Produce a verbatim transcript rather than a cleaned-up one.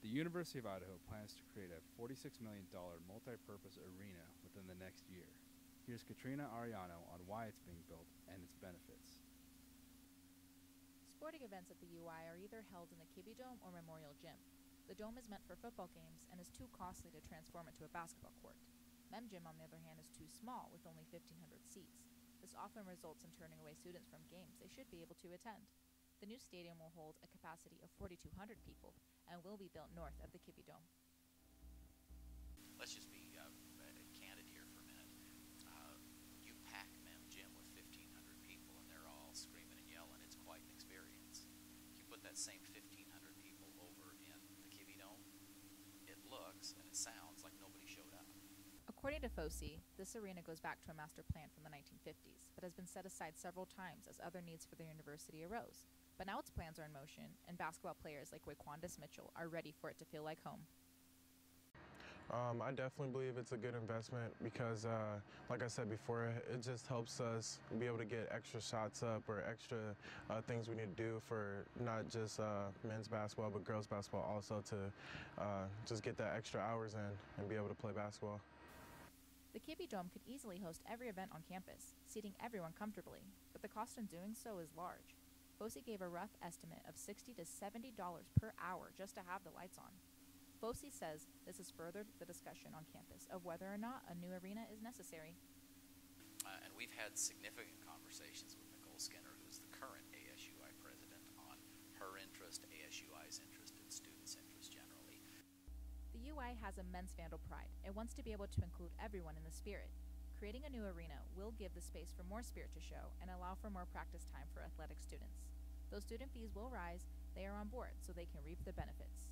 The University of Idaho plans to create a forty-six million dollars multi-purpose arena within the next year. Here's Katrina Ariano on why it's being built and its benefits. Sporting events at the U I are either held in the Kibbe Dome or Memorial Gym. The dome is meant for football games and is too costly to transform into a basketball court. Mem Gym, on the other hand, is too small with only fifteen hundred seats. This often results in turning away students from games they should be able to attend. The new stadium will hold a capacity of forty-two hundred people and will be built north of the Kibbe Dome. Let's just be uh, candid here for a minute. Uh, you pack Mem Gym with fifteen hundred people and they're all screaming and yelling. It's quite an experience. If you put that same fifteen hundred people over in the Kibbe Dome, it looks and it sounds like nobody showed up. According to FOSI, this arena goes back to a master plan from the nineteen fifties, but has been set aside several times as other needs for the university arose. But now its plans are in motion, and basketball players like Raquandis Mitchell are ready for it to feel like home. Um, I definitely believe it's a good investment because, uh, like I said before, it just helps us be able to get extra shots up or extra uh, things we need to do for not just uh, men's basketball but girls basketball also to uh, just get that extra hours in and be able to play basketball. The Kibbe Dome could easily host every event on campus, seating everyone comfortably, but the cost in doing so is large. FOSI gave a rough estimate of sixty to seventy dollars per hour just to have the lights on. FOSI says this has furthered the discussion on campus of whether or not a new arena is necessary. Uh, and we've had significant conversations with Nicole Skinner, who's the current A S U I president, on her interest, A S U I's interest, and students' interest generally. The U I has immense Vandal pride. It wants to be able to include everyone in the spirit. Creating a new arena will give the space for more spirit to show and allow for more practice time for athletic students. Though student fees will rise, they are on board so they can reap the benefits.